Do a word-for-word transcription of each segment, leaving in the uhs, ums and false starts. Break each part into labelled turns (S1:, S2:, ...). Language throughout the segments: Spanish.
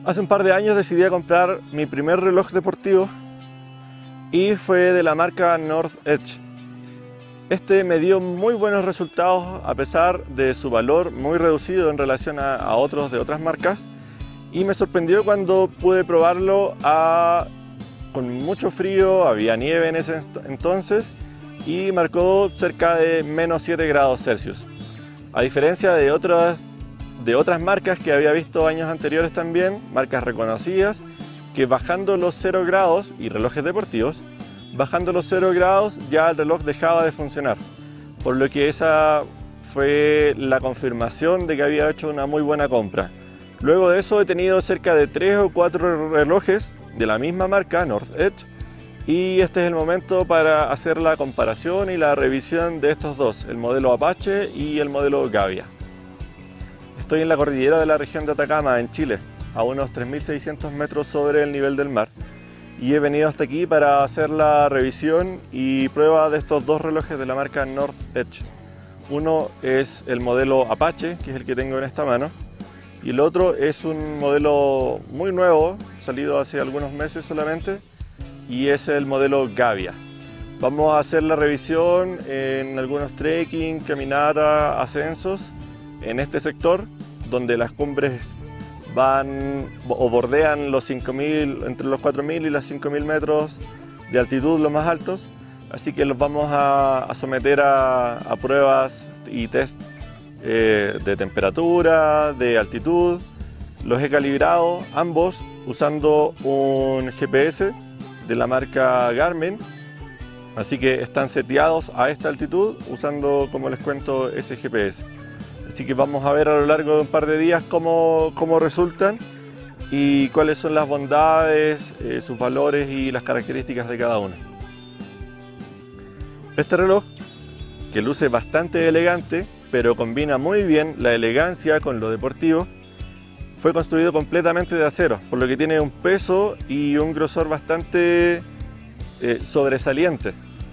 S1: Hace un par de años decidí comprar mi primer reloj deportivo y fue de la marca North Edge. Este me dio muy buenos resultados a pesar de su valor muy reducido en relación a, a otros de otras marcas, y me sorprendió cuando pude probarlo a, con mucho frío, había nieve en ese entonces y marcó cerca de menos siete grados Celsius. A diferencia de otras de otras marcas que había visto años anteriores también, marcas reconocidas, que bajando los cero grados, y relojes deportivos, bajando los cero grados ya el reloj dejaba de funcionar, por lo que esa fue la confirmación de que había hecho una muy buena compra. Luego de eso he tenido cerca de tres o cuatro relojes de la misma marca, North Edge, y este es el momento para hacer la comparación y la revisión de estos dos, el modelo Apache y el modelo Gavia. Estoy en la cordillera de la región de Atacama, en Chile, a unos tres mil seiscientos metros sobre el nivel del mar, y he venido hasta aquí para hacer la revisión y prueba de estos dos relojes de la marca North Edge. Uno es el modelo Apache, que es el que tengo en esta mano, y el otro es un modelo muy nuevo, salido hace algunos meses solamente, y es el modelo Gavia. Vamos a hacer la revisión en algunos trekking, caminatas, ascensos en este sector, donde las cumbres van o bordean los cinco mil, entre los cuatro mil y los cinco mil metros de altitud, los más altos, así que los vamos a, a someter a, a pruebas y test eh, de temperatura, de altitud. Los he calibrado ambos usando un G P S de la marca Garmin, así que están seteados a esta altitud usando, como les cuento, ese G P S. Así que vamos a ver a lo largo de un par de días cómo, cómo resultan y cuáles son las bondades, eh, sus valores y las características de cada uno. Este reloj, que luce bastante elegante, pero combina muy bien la elegancia con lo deportivo, fue construido completamente de acero, por lo que tiene un peso y un grosor bastante eh, sobresaliente.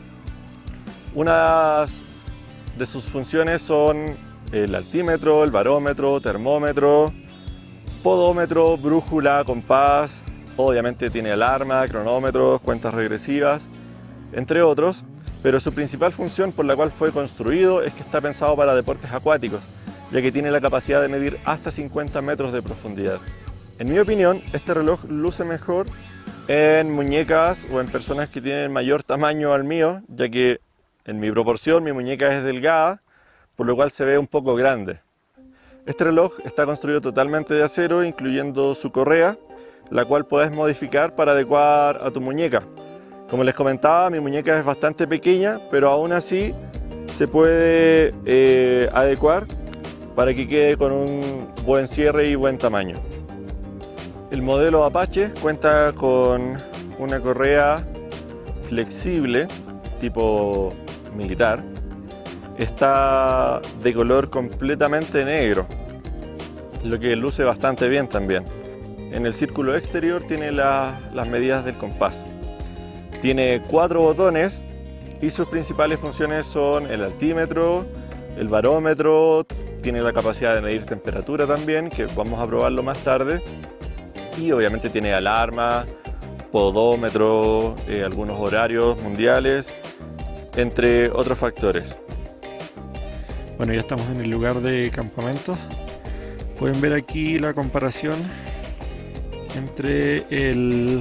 S1: Una de sus funciones son el altímetro, el barómetro, termómetro, podómetro, brújula, compás, obviamente tiene alarma, cronómetros, cuentas regresivas, entre otros, pero su principal función por la cual fue construido es que está pensado para deportes acuáticos, ya que tiene la capacidad de medir hasta cincuenta metros de profundidad. En mi opinión, este reloj luce mejor en muñecas o en personas que tienen mayor tamaño al mío, ya que en mi proporción mi muñeca es delgada, por lo cual se ve un poco grande. Este reloj está construido totalmente de acero, incluyendo su correa, la cual puedes modificar para adecuar a tu muñeca. Como les comentaba, mi muñeca es bastante pequeña, pero aún así se puede eh, adecuar para que quede con un buen cierre y buen tamaño. El modelo Apache cuenta con una correa flexible tipo militar. Está de color completamente negro, lo que luce bastante bien también. En el círculo exterior tiene la, las medidas del compás. Tiene cuatro botones y sus principales funciones son el altímetro, el barómetro, tiene la capacidad de medir temperatura también, que vamos a probarlo más tarde, y obviamente tiene alarma, podómetro, eh, algunos horarios mundiales, entre otros factores. Bueno, ya estamos en el lugar de campamento. Pueden ver aquí la comparación entre el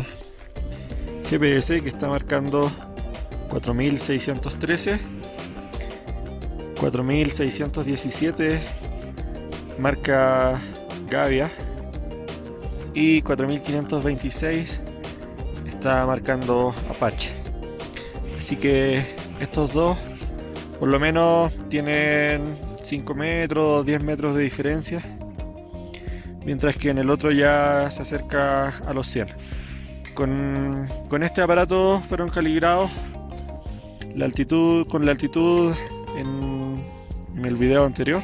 S1: G P S, que está marcando cuatro mil seiscientos trece, cuatro mil seiscientos diecisiete marca Gavia, y cuatro mil quinientos veintiséis está marcando Apache. Así que estos dos por lo menos tienen cinco metros, diez metros de diferencia, mientras que en el otro ya se acerca a los cien. Con, con este aparato fueron calibrados la altitud, con la altitud en, en el video anterior.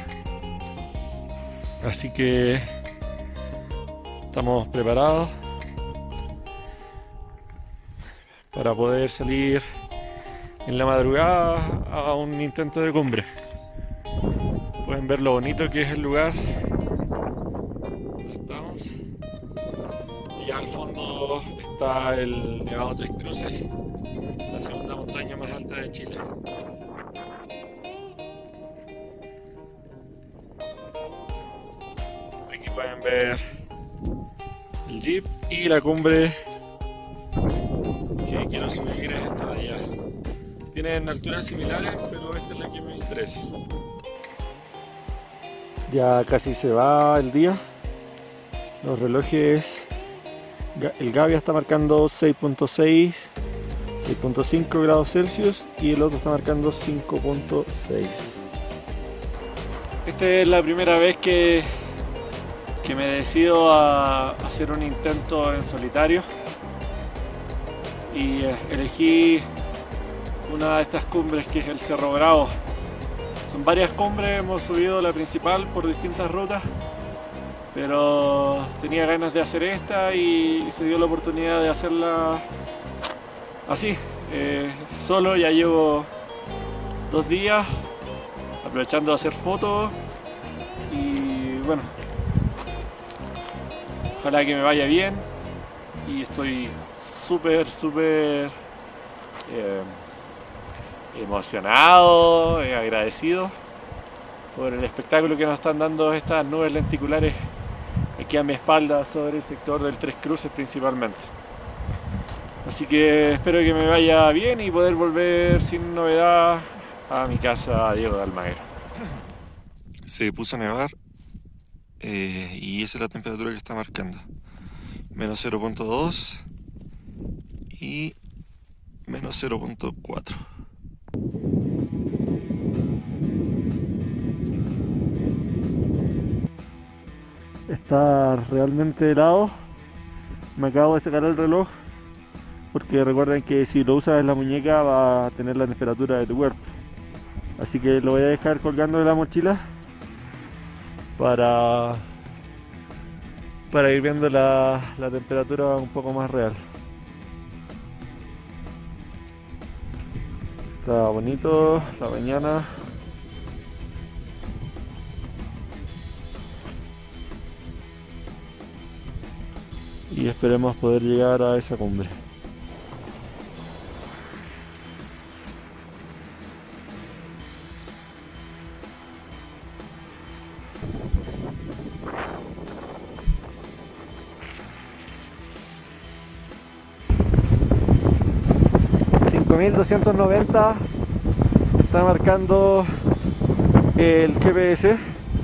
S1: Así que estamos preparados para poder salir en la madrugada a un intento de cumbre. Pueden ver lo bonito que es el lugar donde estamos. allá al fondo está el Nevado Tres Cruces, la segunda montaña más alta de Chile. Aquí pueden ver el jeep y la cumbre que quiero subir es esta de allá. Tienen alturas similares, pero esta es la que me interesa. Ya casi se va el día. Los relojes, el Gavia está marcando seis punto seis, seis punto cinco grados Celsius y el otro está marcando cinco punto seis. Esta es la primera vez que, que me decido a hacer un intento en solitario y elegí una de estas cumbres que es el Cerro Bravo. Son varias cumbres, hemos subido la principal por distintas rutas, pero tenía ganas de hacer esta y se dio la oportunidad de hacerla así, eh, solo. Ya llevo dos días aprovechando de hacer fotos y bueno, ojalá que me vaya bien y estoy súper súper eh, emocionado, eh, agradecido por el espectáculo que nos están dando estas nubes lenticulares aquí a mi espalda sobre el sector del Tres Cruces principalmente. Así que espero que me vaya bien y poder volver sin novedad a mi casa Diego de Almagro. Se puso a nevar eh, y esa es la temperatura que está marcando. Menos cero punto dos y menos cero punto cuatro. Está realmente helado. Me acabo de sacar el reloj porque recuerden que si lo usas en la muñeca va a tener la temperatura de tu cuerpo, así que lo voy a dejar colgando de la mochila para para ir viendo la, la temperatura un poco más real. Está bonito la mañana. Y esperemos poder llegar a esa cumbre. cinco mil doscientos noventa está marcando el G P S.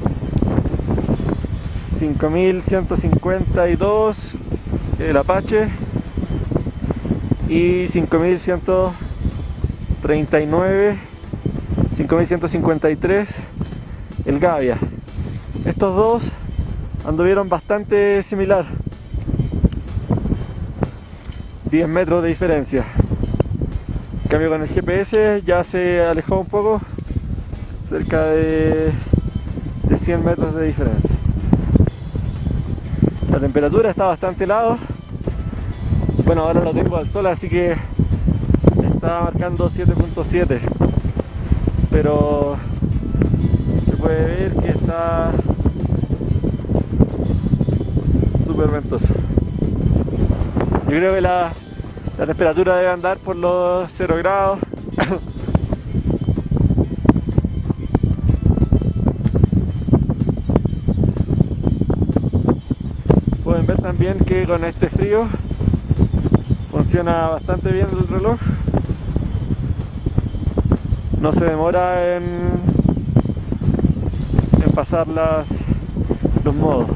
S1: cinco mil ciento cincuenta y dos el Apache y cinco mil ciento treinta y nueve, cinco mil ciento cincuenta y tres el Gavia. Estos dos anduvieron bastante similar, diez metros de diferencia. En cambio con el G P S ya se alejó un poco, cerca de, de cien metros de diferencia. La temperatura está bastante helada. Bueno, ahora lo tengo al sol, así que está marcando siete punto siete, pero se puede ver que está súper ventoso. Yo creo que la, la temperatura debe andar por los cero grados. Pueden ver también que con este frío funciona bastante bien el reloj. No se demora en, en pasar las, los modos.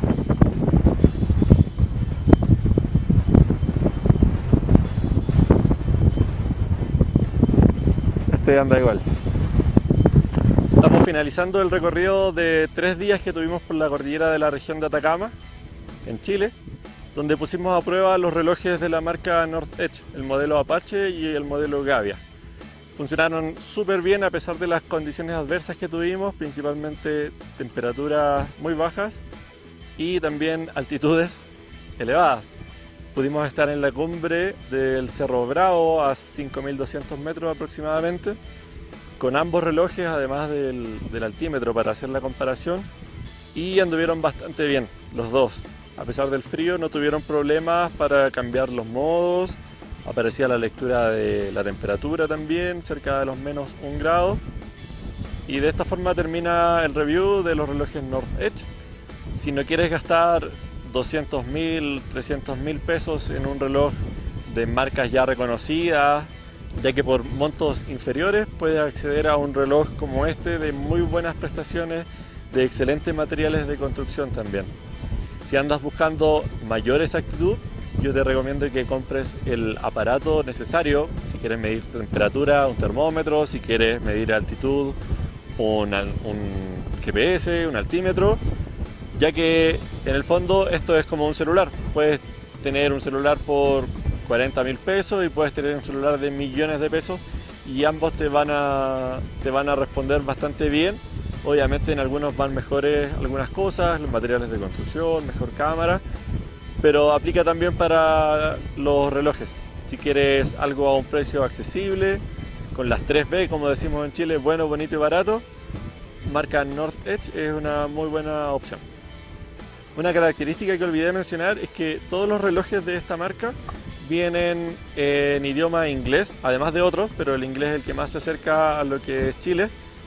S1: Este anda igual. Estamos finalizando el recorrido de tres días que tuvimos por la cordillera de la región de Atacama, en Chile, donde pusimos a prueba los relojes de la marca North Edge, el modelo Apache y el modelo Gavia. Funcionaron súper bien a pesar de las condiciones adversas que tuvimos, principalmente temperaturas muy bajas y también altitudes elevadas. Pudimos estar en la cumbre del Cerro Bravo a cinco mil doscientos metros aproximadamente, con ambos relojes además del, del altímetro para hacer la comparación, y anduvieron bastante bien los dos. A pesar del frío no tuvieron problemas para cambiar los modos, aparecía la lectura de la temperatura también, cerca de los menos un grado. Y de esta forma termina el review de los relojes North Edge. Si no quieres gastar doscientos mil, trescientos mil pesos en un reloj de marcas ya reconocidas, ya que por montos inferiores puedes acceder a un reloj como este de muy buenas prestaciones, de excelentes materiales de construcción también. Si andas buscando mayor exactitud, yo te recomiendo que compres el aparato necesario. Si quieres medir temperatura, un termómetro; si quieres medir altitud, un, un G P S, un altímetro, ya que en el fondo esto es como un celular. Puedes tener un celular por cuarenta mil pesos y puedes tener un celular de millones de pesos, y ambos te van a, te van a responder bastante bien. Obviamente en algunos van mejores algunas cosas, los materiales de construcción, mejor cámara, pero aplica también para los relojes. Si quieres algo a un precio accesible, con las tres B, como decimos en Chile, bueno, bonito y barato, marca North Edge es una muy buena opción. Una característica que olvidé mencionar es que todos los relojes de esta marca vienen en idioma inglés, además de otros, pero el inglés es el que más se acerca a lo que es Chile,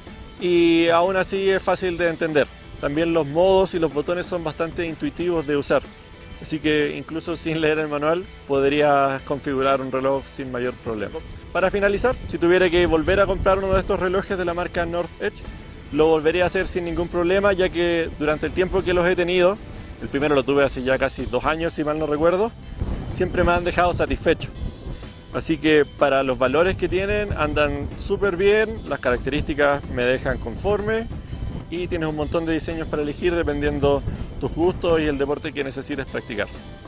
S1: y aún así es fácil de entender. También los modos y los botones son bastante intuitivos de usar, así que incluso sin leer el manual podrías configurar un reloj sin mayor problema. Para finalizar, si tuviera que volver a comprar uno de estos relojes de la marca North Edge, lo volvería a hacer sin ningún problema, ya que durante el tiempo que los he tenido, el primero lo tuve hace ya casi dos años si mal no recuerdo, siempre me han dejado satisfecho. Así que para los valores que tienen andan súper bien, las características me dejan conforme y tienes un montón de diseños para elegir dependiendo tus gustos y el deporte que necesites practicar.